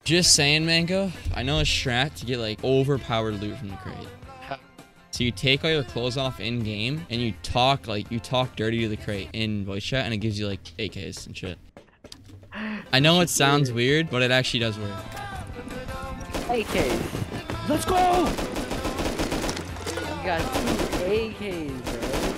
Just saying, Mango. I know a strat to get like overpowered loot from the crate. So you take all your clothes off in game and you talk dirty to the crate in voice chat and it gives you like AKs and shit. I know it sounds weird, but it actually does work. AKs. Let's go! We got 2 AKs, bro.